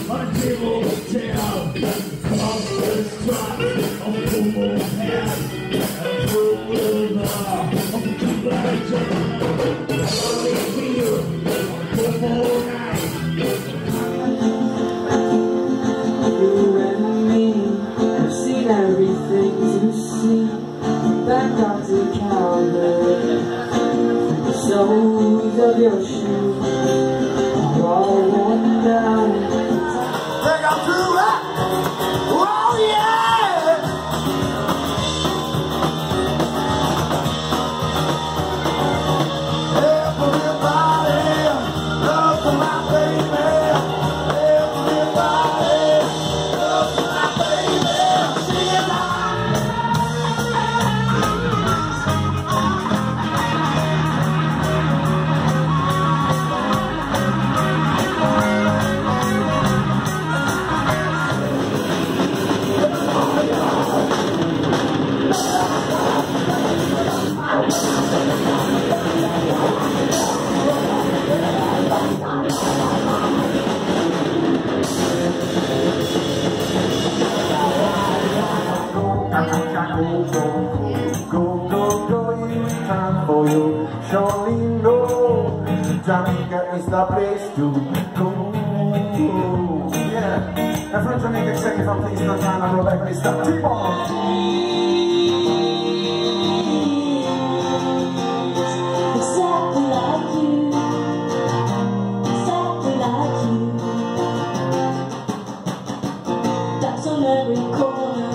table hotel, conference truck of Phnom Penh, and full of conversion. Early feel of Phnom night. You and me have seen everything to see. Back up to Calvary. The soles of your shoes are all worn down. Take up to that. Oh yeah. Everybody loves my baby. Everybody loves my baby. Sing it loud. Go, it's time for you. Surely know Jamaica is the place to go. Yeah, and from Jamaica, check it from the Eastern Time and roll back Mr. T-Bone. Exactly like you. Exactly like you. That's on every corner.